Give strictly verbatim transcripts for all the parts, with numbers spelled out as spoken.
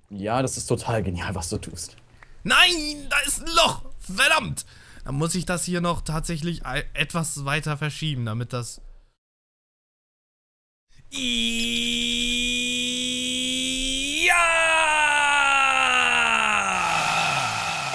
Ja, das ist total genial, was du tust. Nein, da ist ein Loch. Verdammt. Dann muss ich das hier noch tatsächlich ei- etwas weiter verschieben, damit das... Ja!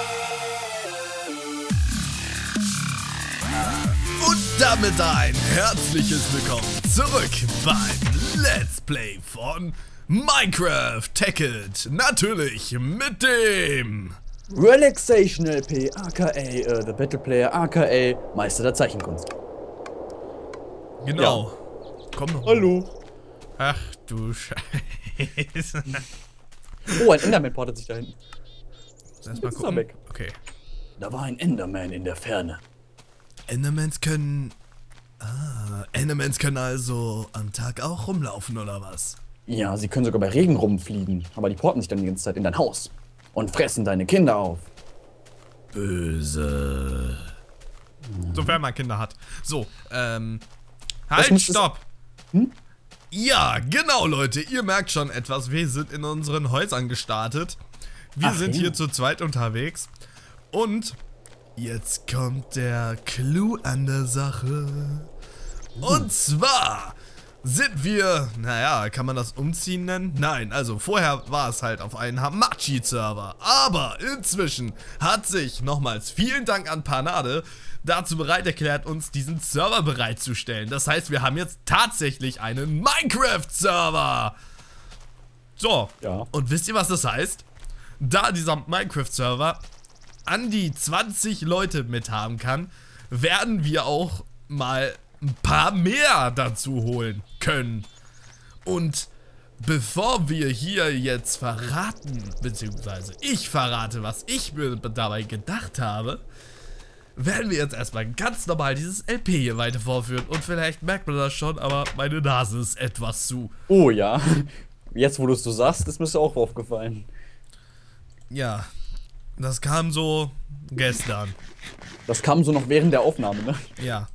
Und damit ein herzliches Willkommen zurück beim Let's Play von Minecraft Tekkit. Natürlich mit dem... Relaxation L P, aka äh, The Battle Player, aka Meister der Zeichenkunst. Genau. Komm noch. Hallo. Ach du Scheiße. Oh, ein Enderman portet sich da hinten. Erstmal Jetzt ist er gucken. weg. Okay. Da war ein Enderman in der Ferne. Endermans können... Ah, Endermans können also am Tag auch rumlaufen, oder was? Ja, sie können sogar bei Regen rumfliegen, aber die porten sich dann die ganze Zeit in dein Haus und fressen deine Kinder auf. Böse. Sofern man Kinder hat. So, ähm... Halt, muss es- stopp! Hm? Ja, genau, Leute. Ihr merkt schon etwas. Wir sind in unseren Häusern gestartet. Wir Ach, sind ja. hier zu zweit unterwegs. Und jetzt kommt der Clou an der Sache. Und zwar sind wir, naja, kann man das umziehen nennen? Nein, also vorher war es halt auf einen Hamachi-Server. Aber inzwischen hat sich, nochmals vielen Dank an Panade, dazu bereit erklärt, uns diesen Server bereitzustellen. Das heißt, wir haben jetzt tatsächlich einen Minecraft-Server. So, Ja. und wisst ihr, was das heißt? Da dieser Minecraft-Server an die zwanzig Leute mithaben kann, werden wir auch mal ein paar mehr dazu holen können. Und bevor wir hier jetzt verraten, beziehungsweise ich verrate, was ich mir dabei gedacht habe, werden wir jetzt erstmal ganz normal dieses L P hier weiter vorführen. Und vielleicht merkt man das schon, aber meine Nase ist etwas zu. Oh ja. Jetzt, wo du es so sagst, ist mir das auch aufgefallen. Ja, das kam so gestern. Das kam so noch während der Aufnahme, ne? Ja.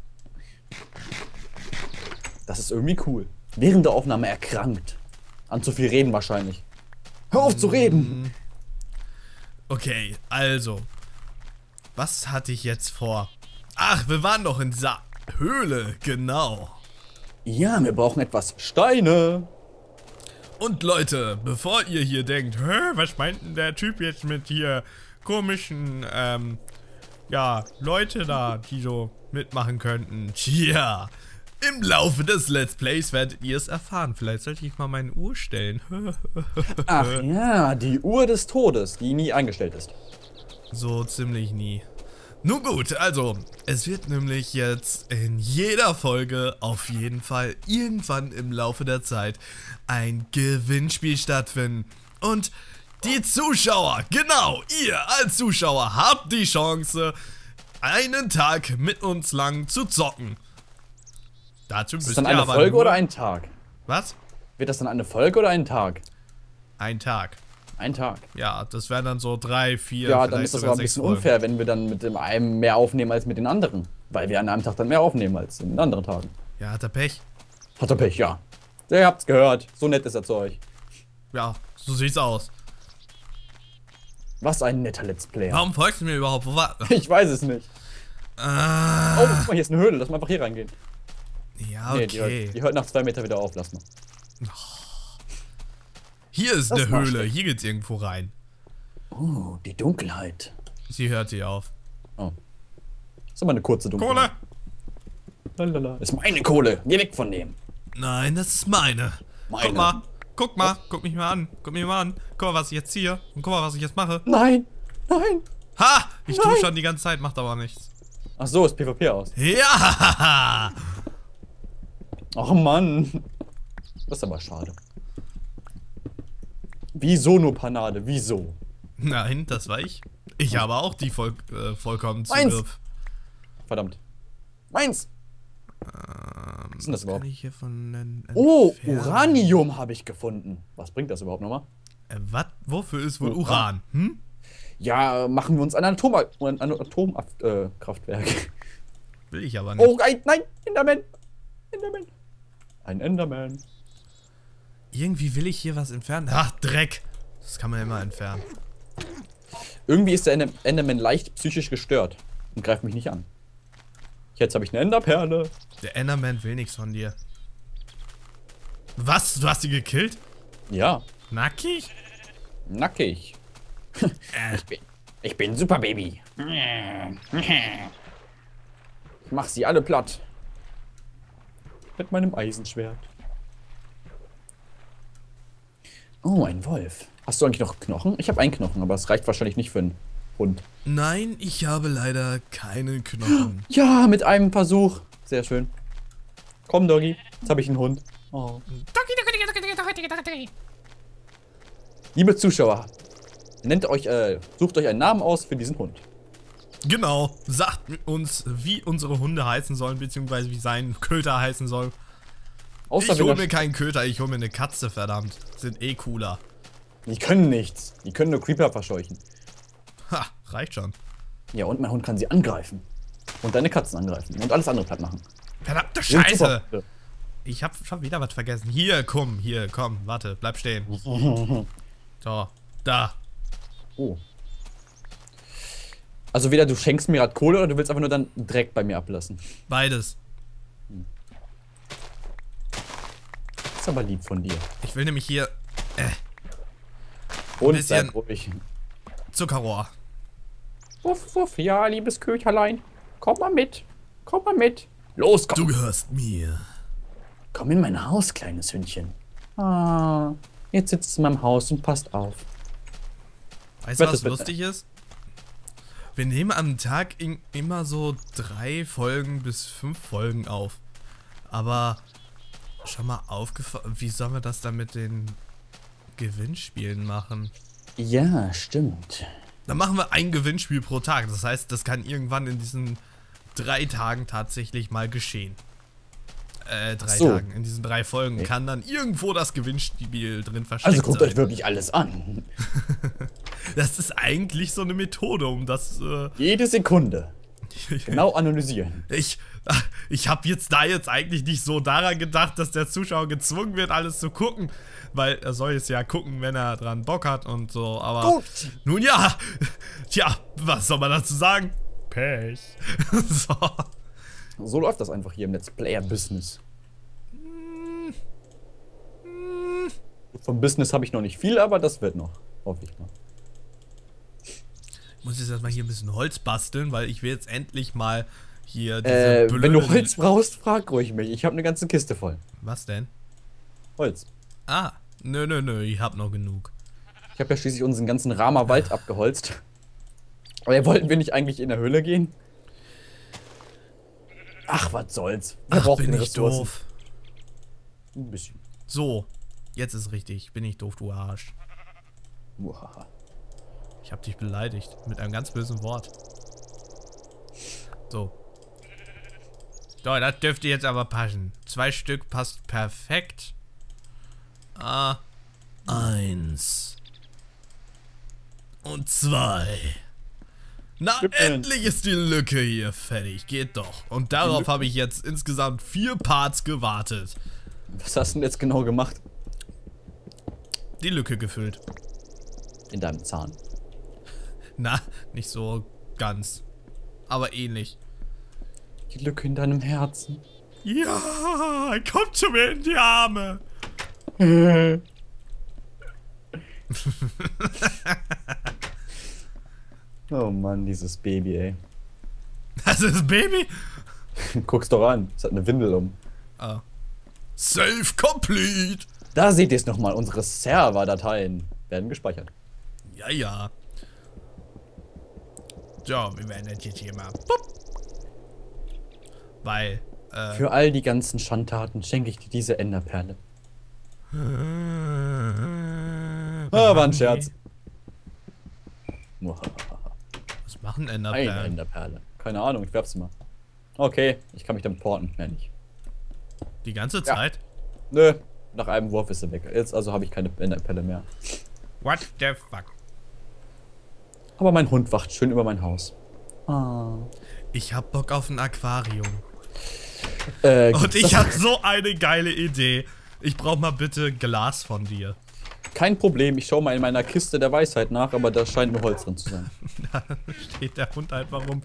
Das ist irgendwie cool. Während der Aufnahme erkrankt. An zu viel reden wahrscheinlich. Hör auf zu reden! Okay, also. Was hatte ich jetzt vor? Ach, wir waren doch in dieser Höhle, genau. Ja, wir brauchen etwas Steine. Und Leute, bevor ihr hier denkt, hä, was meint denn der Typ jetzt mit hier komischen, ähm, ja, Leute da, die so mitmachen könnten. Tja, im Laufe des Let's Plays werdet ihr es erfahren. Vielleicht sollte ich mal meine Uhr stellen. Ach ja, die Uhr des Todes, die nie eingestellt ist. So ziemlich nie. Nun gut, also, es wird nämlich jetzt in jeder Folge auf jeden Fall irgendwann im Laufe der Zeit ein Gewinnspiel stattfinden. Und die Zuschauer, genau, ihr als Zuschauer habt die Chance, einen Tag mit uns lang zu zocken. Dazu Ist das müsst dann ihr eine aber Folge nur- oder ein Tag? Was? Wird das dann eine Folge oder ein Tag? Ein Tag. Ein Tag. Ja, das wären dann so drei, vier, Ja, vielleicht dann ist das sogar aber ein sechs bisschen Folgen. unfair, wenn wir dann mit dem einen mehr aufnehmen als mit den anderen. Weil wir an einem Tag dann mehr aufnehmen als in den anderen Tagen. Ja, hat er Pech. Hat er Pech, ja. Ihr habt's gehört. So nett ist er zu euch. Ja, so sieht's aus. Was ein netter Let's Player. Warum folgst du mir überhaupt? Wo war... Ich weiß es nicht. Ah, Oh, guck mal, hier ist eine Höhle. Lass mal einfach hier reingehen. ja, Nee, die, okay. hört, die hört nach zwei Meter wieder auf. Lass mal. Hier ist Das eine war Höhle. schlecht. Hier geht's irgendwo rein. Oh, die Dunkelheit. Sie hört hier auf. Oh. Ist aber eine kurze Dunkelheit. Kohle! Lalala. Ist meine Kohle. Geh weg von dem. Nein, das ist meine. Meine. Guck mal. Guck mal. Guck mich mal an. Guck mich mal an. Guck mal, was ich jetzt ziehe. Und guck mal, was ich jetzt mache. Nein. Nein. Ha! Ich tue Nein. schon die ganze Zeit, macht aber nichts. Ach so, ist PvP aus. Ja! Ach Mann. Das ist aber schade. Wieso nur Panade? Wieso? Nein, das war ich. Ich habe auch die voll, äh, vollkommen Meins. Zugriff. Verdammt. Meins. Ähm, Was ist denn das kann überhaupt? ich hier von nen- Oh, entfernen? Uranium habe ich gefunden. Was bringt das überhaupt nochmal? Äh, was? Wofür ist wohl Uran. Uran? Hm? Ja, machen wir uns ein Atomkraftwerk. Ein Atomkraftwerk. Äh, Kraftwerk. Will ich aber nicht. Oh, ein, nein, Enderman. Enderman. Ein Enderman. Irgendwie will ich hier was entfernen. Ach, Dreck. Das kann man immer entfernen. Irgendwie ist der Ender Enderman leicht psychisch gestört und greift mich nicht an. Jetzt habe ich eine Enderperle. Der Enderman will nichts von dir. Was? Du hast ihn gekillt? Ja, Nackig? nackig. Äh. Ich bin, ich bin Super Baby. Ich mach sie alle platt. Mit meinem Eisenschwert. Oh, ein Wolf. Hast du eigentlich noch Knochen? Ich habe einen Knochen, aber es reicht wahrscheinlich nicht für einen Hund. Nein, ich habe leider keine Knochen. Ja, mit einem Versuch. Sehr schön. Komm, Doggy. Jetzt habe ich einen Hund. Oh. Liebe Zuschauer, nennt euch, äh, sucht euch einen Namen aus für diesen Hund. Genau. Sagt uns, wie unsere Hunde heißen sollen, beziehungsweise wie sein Köter heißen soll. Außer Ich wenn hole er- mir keinen Köter, ich hole mir eine Katze, verdammt. Sind eh cooler. Die können nichts. Die können nur Creeper verscheuchen. Ha, reicht schon. Ja, und mein Hund kann sie angreifen. Und deine Katzen angreifen. Und alles andere platt machen. Verdammte Sind Scheiße. super. Ich hab schon wieder was vergessen. Hier, komm, hier, komm, warte, bleib stehen. So, da. Oh. Also weder du schenkst mir gerade Kohle oder du willst einfach nur dann Dreck bei mir ablassen. Beides. Ist aber lieb von dir. Ich will nämlich hier äh, Und bisschen- bleib ruhig. Zuckerrohr. Wuff, wuff, ja, liebes Köterlein. Komm mal mit. Komm mal mit. Los, komm. Du gehörst mir. Komm in mein Haus, kleines Hündchen. Ah, jetzt sitzt es in meinem Haus und passt auf. Weißt du, Wette, was wette. lustig ist? Wir nehmen am Tag in, immer so drei Folgen bis fünf Folgen auf. Aber schon mal aufgefallen, wie sollen wir das dann mit den Gewinnspielen machen? Ja, stimmt. Dann machen wir ein Gewinnspiel pro Tag. Das heißt, das kann irgendwann in diesen drei Tagen tatsächlich mal geschehen. Äh, drei So. Tagen. In diesen drei Folgen Okay. kann dann irgendwo das Gewinnspiel drin versteckt Also guckt sein. euch wirklich alles an. Das ist eigentlich so eine Methode, um das... Äh, Jede Sekunde. Genau analysieren. Ich, ich habe jetzt da jetzt eigentlich nicht so daran gedacht, dass der Zuschauer gezwungen wird, alles zu gucken, weil er soll es ja gucken, wenn er dran Bock hat und so, aber Guckt. nun ja, tja, was soll man dazu sagen? Pech. So. So läuft das einfach hier im Let's Player-Business. Vom Business habe ich noch nicht viel, aber das wird noch. Hoffe ich mal. Ich muss jetzt erstmal hier ein bisschen Holz basteln, weil ich will jetzt endlich mal hier diese Äh, wenn du blöden- Holz brauchst, frag ruhig mich. Ich habe eine ganze Kiste voll. Was denn? Holz. Ah, nö, nö, nö, ich hab noch genug. Ich habe ja schließlich unseren ganzen Ramer Wald abgeholzt. Aber wollten wir nicht eigentlich in der Höhle gehen? Ach, was soll's. Wir Ach, brauchen bin ich Ressourcen. doof. Ein bisschen. So, jetzt ist richtig. Bin ich doof, du Arsch. Muhaha. Ich hab dich beleidigt. Mit einem ganz bösen Wort. So. So, das dürfte jetzt aber passen. Zwei Stück passt perfekt. Ah. Eins. Und zwei. Na, Stimmt. endlich ist die Lücke hier fertig. Geht doch. Und darauf habe ich jetzt insgesamt vier Parts gewartet. Was hast du denn jetzt genau gemacht? Die Lücke gefüllt. In deinem Zahn. Na, nicht so ganz. Aber ähnlich. Die Lücke in deinem Herzen. Ja, komm zu mir in die Arme. Oh Mann, dieses Baby, ey. Das ist Baby? Guck's doch an. Es hat eine Windel um. Ah. Save complete. Da seht ihr es nochmal. Unsere Serverdateien werden gespeichert. Ja, ja. So, wir werden das jetzt hier mal. Pup. Weil, äh. Für all die ganzen Schandtaten schenke ich dir diese Enderperle. Ah, war ein Scherz. Was machen Eine Enderperlen? Enderperle. Keine Ahnung, ich werf's mal. Okay, ich kann mich damit porten. Mehr nicht. Die ganze Zeit? Nö, nach einem Wurf ist sie weg. Jetzt also habe ich keine Enderperle mehr. What the fuck? Aber mein Hund wacht schön über mein Haus. Ah. Ich hab Bock auf ein Aquarium. Äh, Und gibt's ich das- hab so eine geile Idee. Ich brauch mal bitte Glas von dir. Kein Problem, ich schaue mal in meiner Kiste der Weisheit nach, aber da scheint nur Holz drin zu sein. Da steht der Hund einfach rum.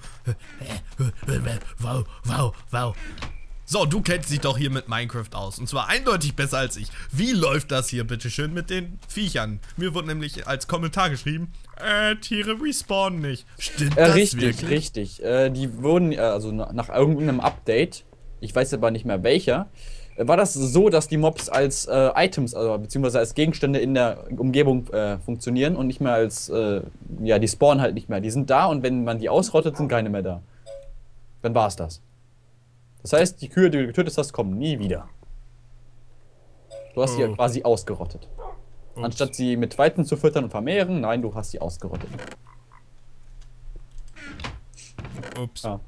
Wow, wow, wow. So, du kennst dich doch hier mit Minecraft aus. Und zwar eindeutig besser als ich. Wie läuft das hier, bitteschön, mit den Viechern? Mir wurde nämlich als Kommentar geschrieben, äh, Tiere respawnen nicht. Stimmt Äh, das richtig, wirklich? richtig. Äh, die wurden, äh, also na, nach irgendeinem Update, ich weiß aber nicht mehr welcher, äh, war das so, dass die Mobs als äh, Items, also beziehungsweise als Gegenstände in der Umgebung äh, funktionieren und nicht mehr als, äh, ja, die spawnen halt nicht mehr. Die sind da und wenn man die ausrottet, sind keine mehr da. Dann war's das. Das heißt, die Kühe, die du getötet hast, kommen nie wieder. Du hast sie Oh. ja quasi ausgerottet. Ups. Anstatt sie mit Weizen zu füttern und vermehren, nein, du hast sie ausgerottet. Ups. Ja.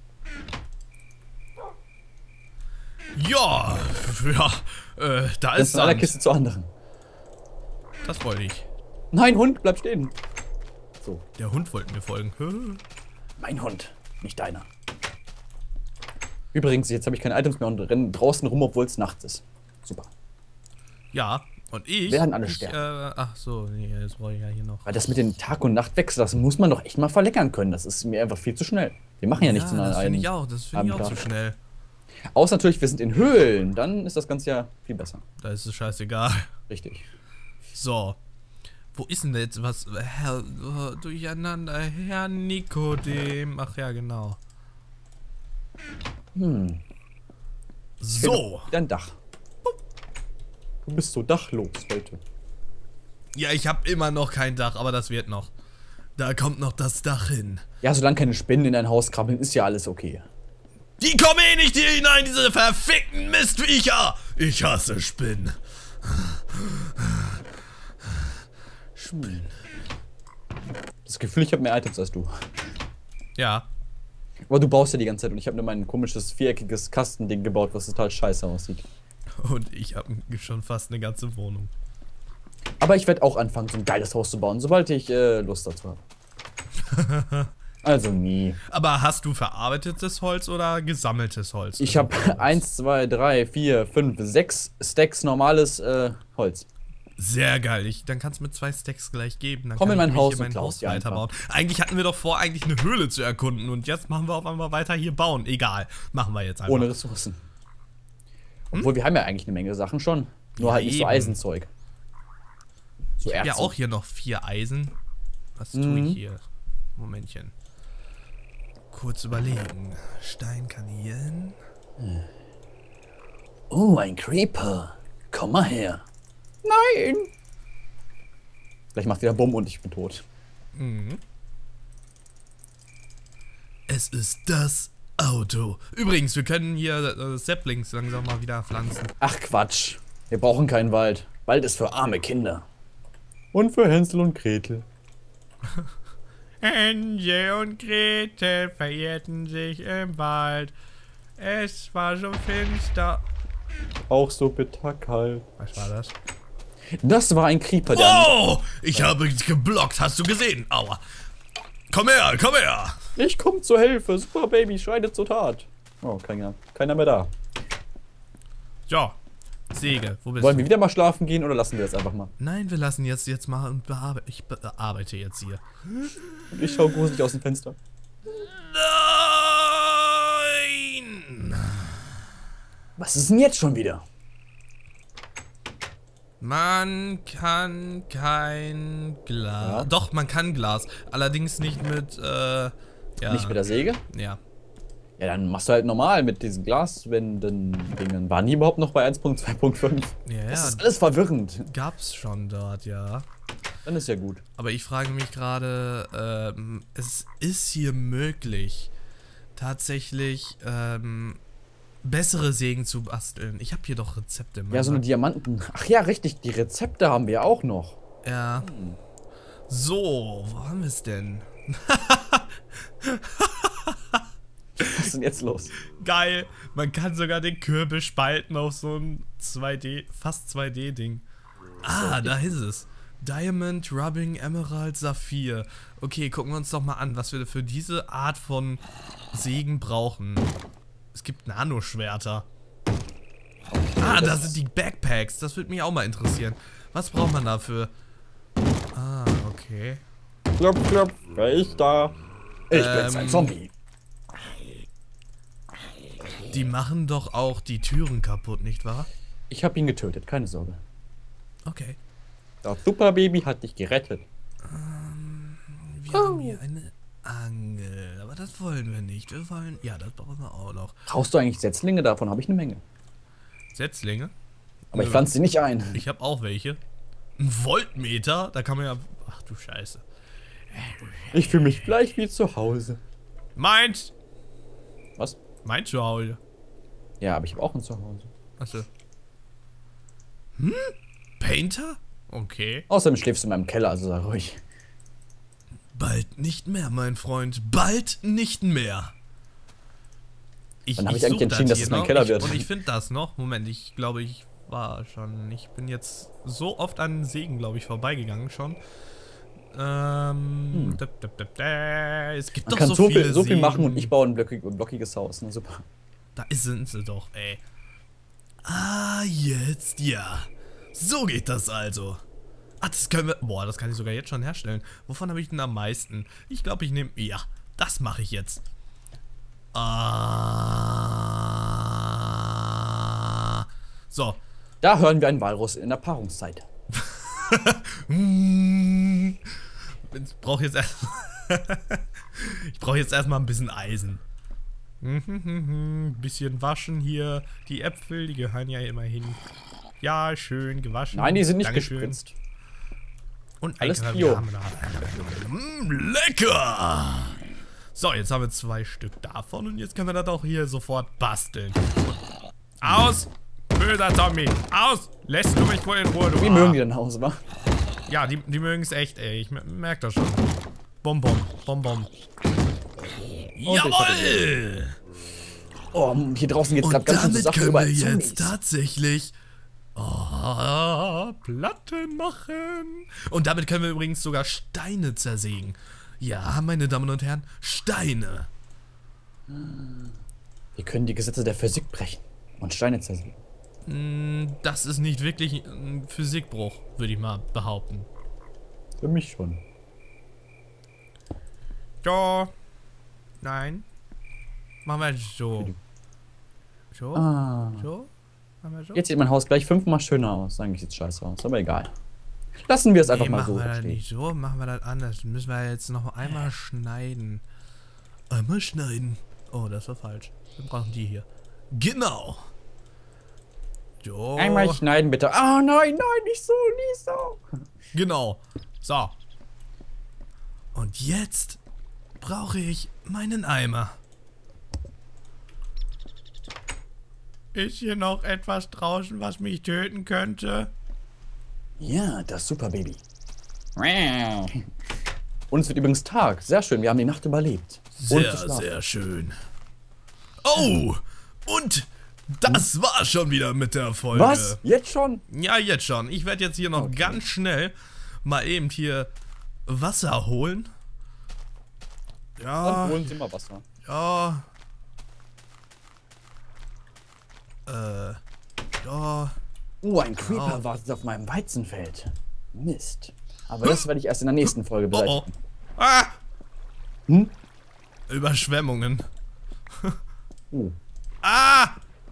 Ja, ja, äh, da Das ist ist von einer Sand. Kiste zur anderen. Das wollte ich. Nein, Hund, bleib stehen. So, Der Hund wollte mir folgen. Hä? mein Hund, nicht deiner. Übrigens, jetzt habe ich keine Items mehr und renne draußen rum, obwohl es nachts ist. Super. Ja, und ich... Werden alle ich, sterben. Äh, ach so, nee, jetzt brauche ich ja hier noch... Weil das mit den Tag- und Nachtwechsel, das muss man doch echt mal verleckern können. Das ist mir einfach viel zu schnell. Wir machen ja nichts in das finde einem. ich auch, das finde ich auch Abend zu schnell. Außer natürlich, wir sind in Höhlen. Dann ist das Ganze ja viel besser. Da ist es scheißegal. Richtig. So. Wo ist denn jetzt was? Herr, oh, durcheinander, Herr Nikodem. Ach ja, genau. Hm. So. Dein Dach. Du bist so dachlos heute. Ja, ich habe immer noch kein Dach, aber das wird noch. Da kommt noch das Dach hin. Ja, solange keine Spinnen in dein Haus krabbeln, ist ja alles okay. Die kommen eh nicht hier hinein, diese verfickten Mistviecher! Ich hasse Spinnen. Spinnen. Das Gefühl, ich habe mehr Items als du. Ja. Aber du baust ja die ganze Zeit und ich habe nur mein komisches viereckiges Kastending gebaut, was total scheiße aussieht. Und ich habe schon fast eine ganze Wohnung. Aber ich werde auch anfangen, so ein geiles Haus zu bauen, sobald ich äh, Lust dazu habe. Also nie. Aber hast du verarbeitetes Holz oder gesammeltes Holz? Ich habe eins, zwei, drei, vier, fünf, sechs Stacks normales äh, Holz. Sehr geil. Ich, dann kannst du mir zwei Stacks gleich geben. Dann Komm kann in mein ich Haus hier und mein klaus Haus die einfach. weiterbauen. Eigentlich hatten wir doch vor, eigentlich eine Höhle zu erkunden. Und jetzt machen wir auf einmal weiter hier bauen. Egal. Machen wir jetzt einfach. Ohne Ressourcen. Obwohl, wir haben ja eigentlich eine Menge Sachen schon. Nur Ja, halt nicht so eben. Eisenzeug. So Ich habe ja Erze. auch hier noch vier Eisen. Was tue Mhm. ich hier? Momentchen. Kurz überlegen. Steinkanieren. Oh, ein Creeper. Komm mal her. Nein! Vielleicht macht wieder Bumm und ich bin tot. Mhm. Es ist das Auto. Übrigens, wir können hier äh, Saplings langsam mal wieder pflanzen. Ach Quatsch. Wir brauchen keinen Wald. Wald ist für arme Kinder. Und für Hänsel und Gretel. Hänsel und Gretel verirrten sich im Wald. Es war so finster. Auch so bitter kalt. Was war das? Das war ein Creeper, der... Oh! Ich habe geblockt, hast du gesehen? Aua. Komm her, komm her! Ich komm zur Hilfe. Super Baby schreitet zur Tat. Oh, keiner, keiner mehr da. Ja. Säge, wo bist Wollen du? wir wieder mal schlafen gehen oder lassen wir das einfach mal? Nein, wir lassen jetzt jetzt mal und bearbeite. Ich bearbeite jetzt hier. Und ich schau gruselig aus dem Fenster. Nein! Was ist denn jetzt schon wieder? Man kann kein Glas. Ja. Doch, man kann Glas. Allerdings nicht mit, äh, ja. Nicht mit der Säge? Ja. Ja, dann machst du halt normal mit diesen Glaswänden-Dingen. Waren die überhaupt noch bei eins Punkt zwei Punkt fünf? Ja, Das ja. ist alles verwirrend. Gab's schon dort, ja. Dann ist ja gut. Aber ich frage mich gerade, ähm, es ist hier möglich, tatsächlich, ähm, bessere Sägen zu basteln. Ich habe hier doch Rezepte. Ja, so eine Diamanten. Ach ja, richtig, die Rezepte haben wir auch noch. Ja. So, wo haben wir es denn? Was ist denn jetzt los? Geil. Man kann sogar den Kürbis spalten auf so ein zwei D, fast zwei D-Ding. Ah, da ist es. Diamond, Rubbing, Emerald, Saphir. Okay, gucken wir uns doch mal an, was wir für diese Art von Sägen brauchen. Es gibt Nanoschwerter. Ah, da sind die Backpacks. Das würde mich auch mal interessieren. Was braucht man dafür? Ah, okay. Klopf, klopf, wer ist da? Ich Ähm, bin's, ein Zombie. Die machen doch auch die Türen kaputt, nicht wahr? Ich habe ihn getötet, keine Sorge. Okay. Das Superbaby hat dich gerettet. Ähm, wir haben hier eine Angel. Aber das wollen wir nicht. Wir wollen... Ja, das brauchen wir auch noch. Brauchst du eigentlich Setzlinge? Davon habe ich eine Menge. Setzlinge? Aber ich pflanze sie nicht ein. Ich habe auch welche. Ein Voltmeter? Da kann man ja... Ach du Scheiße. Ich fühle mich gleich wie zu Hause. Meins! Was? Mein Zuhause. Ja, aber ich habe auch ein Zuhause. Achso. Hm? Painter? Okay. Außerdem schläfst du in meinem Keller, also sei ruhig. Bald nicht mehr, mein Freund. Bald nicht mehr. Ich, Dann habe ich such eigentlich entschieden, dass hier es mein noch. Keller ich, wird. Und ich finde das noch. Moment, ich glaube, ich war schon... Ich bin jetzt so oft an Segen, glaube ich, vorbeigegangen schon. Ähm... Hm. Da, da, da, da. Es gibt Man doch kann so, so viele viel, so viel machen Segen. und ich baue ein blockig, blockiges Haus. Na super. Da sind sie doch, ey. Ah, jetzt, ja. So geht das also. Ah, das können wir... Boah, das kann ich sogar jetzt schon herstellen. Wovon habe ich denn am meisten? Ich glaube, ich nehme... Ja, das mache ich jetzt. Ah. So. Da hören wir einen Walrus in der Paarungszeit. Ich brauche jetzt erst... ich brauche jetzt erstmal ein bisschen Eisen. Bisschen waschen hier. Die Äpfel, die gehören ja immerhin. Ja, schön gewaschen. Nein, die sind nicht Dankeschön. gespritzt. Und Alles ein Bio. haben wir da. Mm, lecker! So, jetzt haben wir zwei Stück davon und jetzt können wir das auch hier sofort basteln. Aus! Böser Zombie! Aus! Lässt du mich wohl in Ruhe, du Wie Arsch. mögen die dein Haus, wa? Ja, die, die mögen es echt, ey. Ich merke das schon. Bom, bom, bom, bom. Jawoll! Oh, hier draußen geht's gerade Und ganz gute damit Sachen können über wir jetzt Zombies. tatsächlich oh, Platten machen. Und damit können wir übrigens sogar Steine zersägen. Ja, meine Damen und Herren, Steine. Wir können die Gesetze der Physik brechen und Steine zersägen. Das ist nicht wirklich ein Physikbruch, würde ich mal behaupten. Für mich schon. Ja. Nein. Machen wir so. So? Ah. So? Machen wir so? Jetzt sieht mein Haus gleich fünfmal schöner aus. Eigentlich sieht's scheiße aus, aber egal. Lassen wir es einfach Nee, mal machen so wir das stehen. nicht so, machen wir das anders. Müssen wir jetzt noch einmal schneiden. Einmal schneiden. Oh, das war falsch. Wir brauchen die hier. Genau. So. Einmal schneiden bitte. Ah, nein, nein, nicht so, nicht so. Genau. So. Und jetzt brauche ich meinen Eimer. Ist hier noch etwas draußen, was mich töten könnte? Ja, das Superbaby. Und es wird übrigens Tag. Sehr schön, wir haben die Nacht überlebt. Und Sehr, geschlafen. sehr schön. Oh, und das war schon wieder mit der Folge. Was? Jetzt schon? Ja, jetzt schon. Ich werde jetzt hier noch Okay. ganz schnell mal eben hier Wasser holen. Ja, Dann holen Sie mal Wasser. ja. Äh, ja. Oh, ein Creeper Oh. wartet auf meinem Weizenfeld. Mist. Aber das werde ich erst in der nächsten Folge Oh, oh. beseitigen. Ah! Hm? Überschwemmungen. Oh. Ah!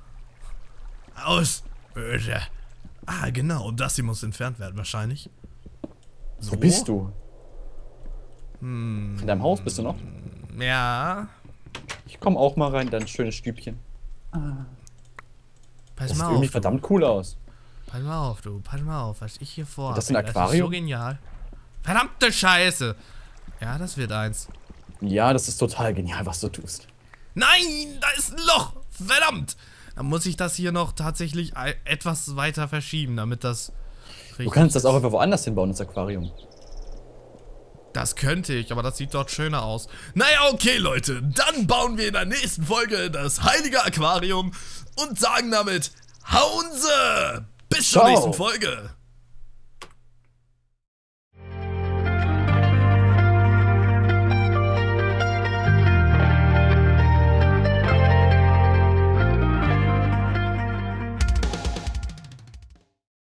Aus! Böse. Ah, genau. Das hier muss entfernt werden, wahrscheinlich. So. Wo bist du? Hm. In deinem Haus bist du noch? Ja. Ich komme auch mal rein, in dein schönes Stübchen. Ah. Pass Das sieht mal irgendwie auf. Du. verdammt cool aus. Pass mal auf, du. Pass mal auf, was ich hier vorhabe. Das ist ein Das ist so Aquarium? genial. Verdammte Scheiße. Ja, das wird eins. Ja, das ist total genial, was du tust. Nein, da ist ein Loch. Verdammt. Dann muss ich das hier noch tatsächlich ei- etwas weiter verschieben, damit das Du richtig kannst das ist. auch einfach woanders hinbauen, das Aquarium. Das könnte ich, aber das sieht dort schöner aus. Naja, okay, Leute. Dann bauen wir in der nächsten Folge das heilige Aquarium und sagen damit Hauense. Bis zur Ciao. nächsten Folge.